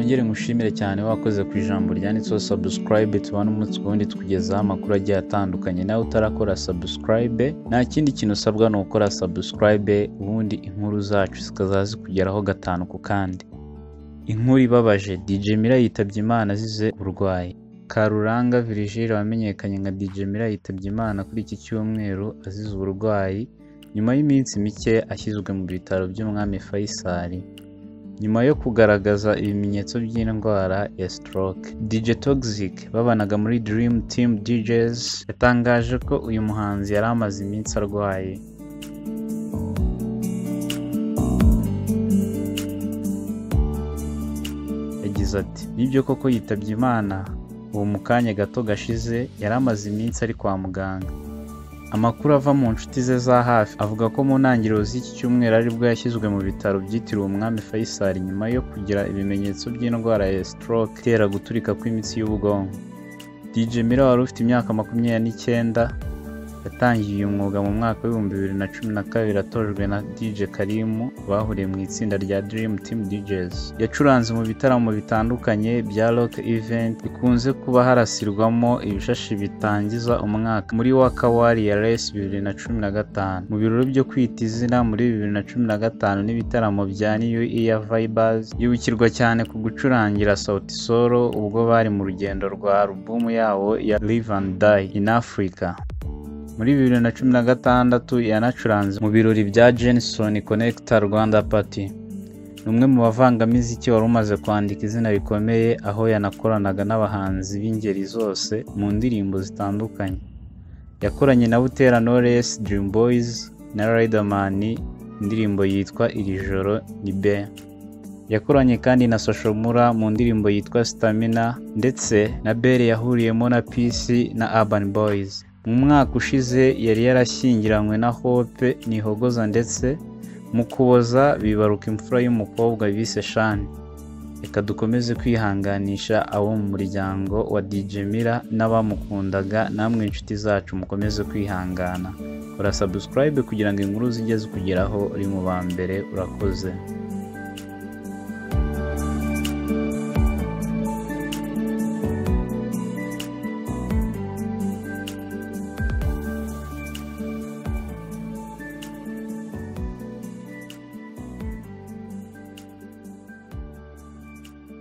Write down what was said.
nongere ngushimire cyane wakoze ku ijambo ryanditseho subscribe, tubana umunsi ku wundi tukugezaho amakuru agiye atandukanye. Nawe utarakora subscribe, nta kindi kintu usabwa ni ukora subscribe, ubundi inkuru zacu zikazaza kugeraho gatanu ku kandi. Inkuru ibabaje, DJ Mira yitabye Imana azize uburwayi. Karuranga Virgile wamenyekanye nka DJ Mira yitabye Imana kuri iki cyumweru azize uburwayi nyuma y'iminsi mike ashyizwe mu bitaro by'Umwami Faisal nyuma yo kugaragaza ibimenyetso by'indwara ya stroke. DJ Toxic babanaga muri Dream Team DJs yatangaje ko uyu muhanzi yari amaze iminsi arwaye. Yagize ati nibyo koko yitabye Imana, ubu mu kanya gato gashize yari amaze iminsi ari kwa muganga. Amakuru ava mu nshuti ze za hafi avuga ko mu ntangiriro z'iki cyumweru aribwo yashyizwe mu bitaro byitiriwe Umwami Faisal nyuma yo kugira ibimenyetso by'indwara ya stroke itera guturika kw'imitsi y'ubwonko. DJ Mira wari ufite imyaka 29 yatangiye uyu mwuga mu mwaka wa 2012 atojwe na DJ Karimu bahuriye mu itsinda rya Dream Team DJs. Yacuranze mu bitaramo bitandukanye bya rock event bikunze kuba harasirwamo ibishashi bitangiza umwaka muri Waka Warriors 2015, mu birori byo kwita izina muri 2015 n'ibitaramo bya New Year Vibes. Yibukirwa cyane ku gucurangira Sauti Sol ubwo bari mu rugendo rwa album yabo ya Live and Die in Africa. Muri 2016 yanacuranze mu birori bya Jenson Connector Rwanda Party. Numwe mu bavangamiziki wari umaze kwandika izina rikomeye, aho yanakoranaga n'abahanzi b'ingeri zose mu ndirimbo zitandukanye. Yakoranye na Butera Knowless, Dream Boys na Riderman indirimbo yitwa Iri joro ni be. Yakoranye kandi na Social Mura mu ndirimbo yitwa Stamina, ndetse na Belle yahuriyemo na Peace na Urban Boys. Mu mwaka ushize yari yarashyingiranywe na Hope Nihogoza, ndetse mu Kuboza bibaruka imfura y'umukobwa bise Shani. Reka dukomeze kwihanganisha abo mu muryango wa DJ Mira n'abamukundaga. Namwe inshuti zacu mukomeze kwihangana. Ura subscribe kugira ngo inkuru zijye zikugeraho uri mu ba mbere. Urakoze.